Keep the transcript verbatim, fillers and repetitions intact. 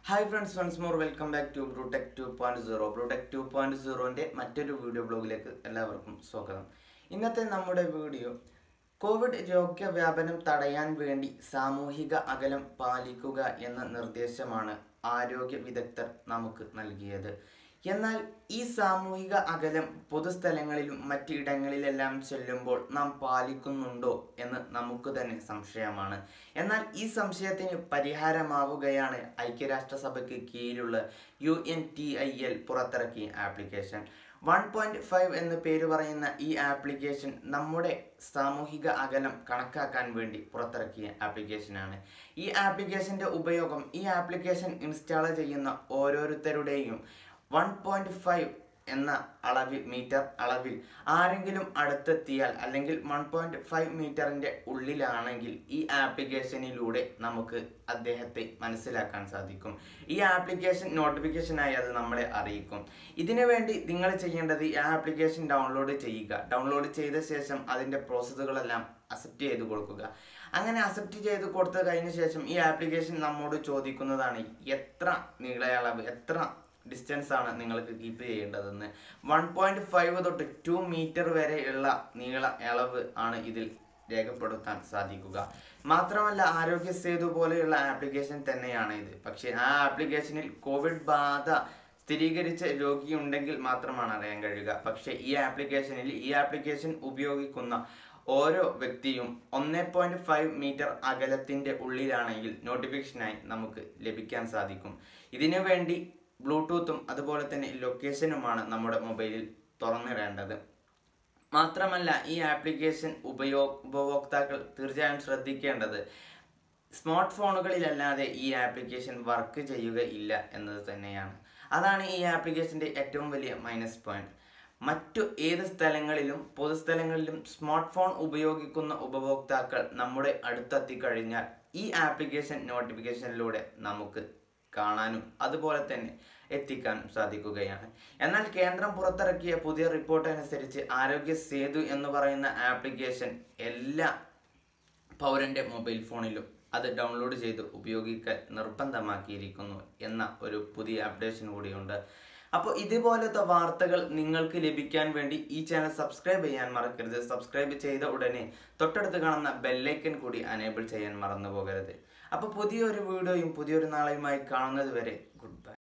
Hi friends, once more welcome back to Brutech two point zero. Brutech two point zero ന്റെ മറ്റൊരു video ബ്ലോഗിലേക്ക് എല്ലാവർക്കും സ്വാഗതം. ഇന്നത്തെ നമ്മുടെ വീഡിയോ കോവിഡ് രോഗവ്യാപനം തടയാൻ വേണ്ടി സാമൂഹിക അകലം പാലിക്കുക എന്ന നിർദ്ദേശമാണ് ആരോഗ്യ വിദഗ്ധർ നമുക്ക് നൽകിയത്. എന്നാൽ ഈ സാമൂഹിക അകലം പൊതുസ്ഥലങ്ങളിലും മറ്റിടങ്ങളിലെല്ലാം ചെല്ലുമ്പോൾ നാം പാലിക്കുന്നുണ്ടോ എന്ന് നമുക്ക് തന്നെ സംശയമാണ്. എന്നാൽ ഈ സംശയത്തിന് പരിഹാരമാവുകയാണ് ഐക്യരാഷ്ട്രസഭയ്ക്ക് കീഴിലുള്ള U N T I L പുറത്തിറക്കിയ ആപ്ലിക്കേഷൻ. വൺ പോയിന്റ് ഫൈവ് എന്ന് പേര് പറയുന്ന ഈ ആപ്ലിക്കേഷൻ നമ്മുടെ സാമൂഹിക അകലം കണക്കാക്കാൻ വേണ്ടി പുറത്തിറക്കിയ ആപ്ലിക്കേഷനാണ്. ഈ ആപ്ലിക്കേഷൻ്റെ ഉപയോഗം ഈ ആപ്ലിക്കേഷൻ ഇൻസ്റ്റാൾ ചെയ്യുന്ന ഓരോരുത്തരുടെയും വൺ പോയിന്റ് ഫൈവ് എന്ന അളവിൽ മീറ്റർ അളവിൽ ആരെങ്കിലും അടുത്തെത്തിയാൽ അല്ലെങ്കിൽ വൺ പോയിന്റ് ഫൈവ് മീറ്ററിൻ്റെ ഉള്ളിലാണെങ്കിൽ ഈ ആപ്ലിക്കേഷനിലൂടെ നമുക്ക് അദ്ദേഹത്തെ മനസ്സിലാക്കാൻ സാധിക്കും. ഈ ആപ്ലിക്കേഷൻ നോട്ടിഫിക്കേഷനായി അത് നമ്മളെ അറിയിക്കും. ഇതിനു വേണ്ടി നിങ്ങൾ ചെയ്യേണ്ടത് ഈ ആപ്ലിക്കേഷൻ ഡൗൺലോഡ് ചെയ്യുക. ഡൗൺലോഡ് ചെയ്ത ശേഷം അതിൻ്റെ പ്രോസസ്സുകളെല്ലാം അക്സെപ്റ്റ് ചെയ്ത് കൊടുക്കുക. അങ്ങനെ അക്സെപ്റ്റ് ചെയ്ത് കൊടുത്തു കഴിഞ്ഞ ശേഷം ഈ ആപ്ലിക്കേഷൻ നമ്മോട് ചോദിക്കുന്നതാണ് എത്ര നീളയളവ്, എത്ര ഡിസ്റ്റൻസ് ആണ് നിങ്ങൾക്ക് കീപ്പ് ചെയ്യേണ്ടതെന്ന്. വൺ പോയിന്റ് ഫൈവ് തൊട്ട് ടു മീറ്റർ വരെയുള്ള നീള അളവ് ആണ് ഇതിൽ രേഖപ്പെടുത്താൻ സാധിക്കുക. മാത്രമല്ല ആരോഗ്യ സേതു പോലെയുള്ള ആപ്ലിക്കേഷൻ തന്നെയാണ് ഇത്. പക്ഷേ ആ ആപ്ലിക്കേഷനിൽ കോവിഡ് ബാധ സ്ഥിരീകരിച്ച രോഗിയുണ്ടെങ്കിൽ മാത്രമാണ് അറിയാൻ കഴിയുക. പക്ഷേ ഈ ആപ്ലിക്കേഷനിൽ ഈ ആപ്ലിക്കേഷൻ ഉപയോഗിക്കുന്ന ഓരോ വ്യക്തിയും ഒന്ന് പോയിന്റ് ഫൈവ് മീറ്റർ അകലത്തിൻ്റെ ഉള്ളിലാണെങ്കിൽ നോട്ടിഫിക്കേഷനായി നമുക്ക് ലഭിക്കാൻ സാധിക്കും. ഇതിനു വേണ്ടി ബ്ലൂടൂത്തും അതുപോലെ തന്നെ ലൊക്കേഷനുമാണ് നമ്മുടെ മൊബൈലിൽ തുറന്നിടേണ്ടത്. മാത്രമല്ല ഈ ആപ്ലിക്കേഷൻ ഉപയോ ഉപഭോക്താക്കൾ തീർച്ചയായും ശ്രദ്ധിക്കേണ്ടത് സ്മാർട്ട് ഫോണുകളിലല്ലാതെ ഈ ആപ്ലിക്കേഷൻ വർക്ക് ചെയ്യുകയില്ല എന്നത് തന്നെയാണ്. അതാണ് ഈ ആപ്ലിക്കേഷൻ്റെ ഏറ്റവും വലിയ മൈനസ് പോയിന്റ്. മറ്റു ഏത് സ്ഥലങ്ങളിലും പൊതുസ്ഥലങ്ങളിലും സ്മാർട്ട് ഫോൺ ഉപയോഗിക്കുന്ന ഉപഭോക്താക്കൾ നമ്മുടെ അടുത്തെത്തിക്കഴിഞ്ഞാൽ ഈ ആപ്ലിക്കേഷൻ നോട്ടിഫിക്കേഷനിലൂടെ നമുക്ക് കാണാനും അതുപോലെ തന്നെ എത്തിക്കാനും സാധിക്കുകയാണ്. എന്നാൽ കേന്ദ്രം പുറത്തിറക്കിയ പുതിയ റിപ്പോർട്ട് അനുസരിച്ച് ആരോഗ്യ സേതു എന്ന് പറയുന്ന ആപ്ലിക്കേഷൻ എല്ലാ പൗരൻ്റെ മൊബൈൽ ഫോണിലും അത് ഡൗൺലോഡ് ചെയ്ത് ഉപയോഗിക്കാൻ നിർബന്ധമാക്കിയിരിക്കുന്നു എന്ന ഒരു പുതിയ അപ്ഡേഷൻ കൂടിയുണ്ട്. അപ്പോൾ ഇതുപോലത്തെ വാർത്തകൾ നിങ്ങൾക്ക് ലഭിക്കാൻ വേണ്ടി ഈ ചാനൽ സബ്സ്ക്രൈബ് ചെയ്യാൻ മറക്കരുത്. സബ്സ്ക്രൈബ് ചെയ്ത ഉടനെ തൊട്ടടുത്ത് കാണുന്ന ബെല്ലൈക്കൻ കൂടി അനേബിൾ ചെയ്യാൻ മറന്നു പോകരുത്. അപ്പോൾ പുതിയൊരു വീഡിയോയും പുതിയൊരു നാളെയുമായി കാണുന്നത് വരെ ഗുഡ് ബൈ.